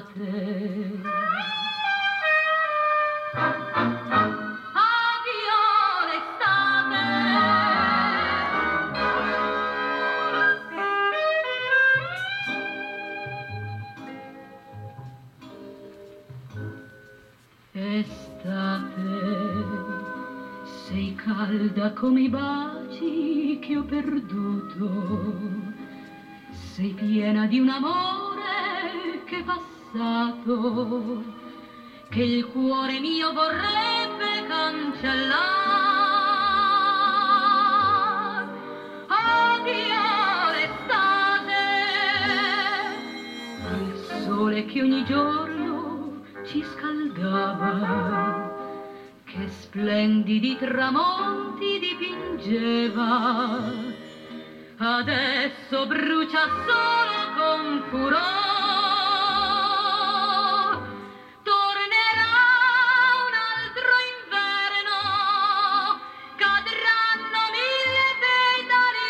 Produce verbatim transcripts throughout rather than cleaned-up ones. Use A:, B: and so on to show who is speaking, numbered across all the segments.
A: l'estate. Estate, sei calda come i baci che ho perduto, sei piena di un amore che è passato, che il cuore mio vorrebbe cancellare. Addio l'estate, il sole che ogni giorno ci scaldava, che splendidi tramonti dipingeva, adesso brucia solo con furor. Tornerà un altro inverno, cadranno mille petali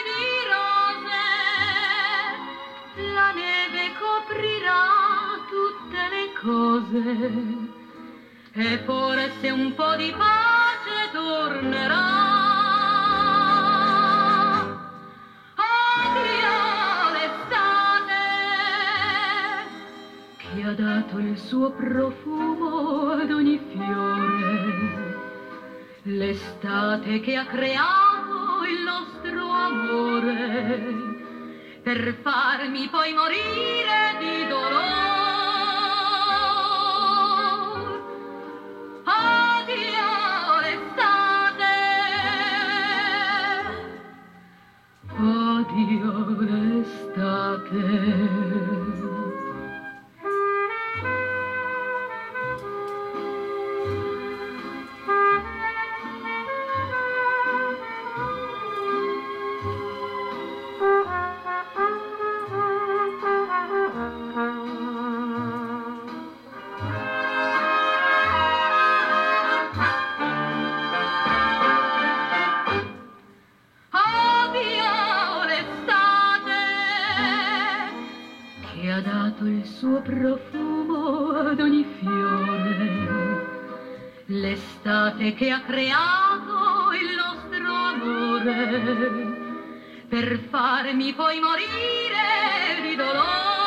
A: di rose, la neve coprirà tutte le cose e forse un po' di pace tornerà. Addio l'estate, che ha dato il suo profumo ad ogni fiore, l'estate che ha creato il nostro amore, per farmi poi morire di dolore. Addio l'estate. Ha dato il suo profumo ad ogni fiore, l'estate che ha creato il nostro amore, per farmi poi morire di dolore.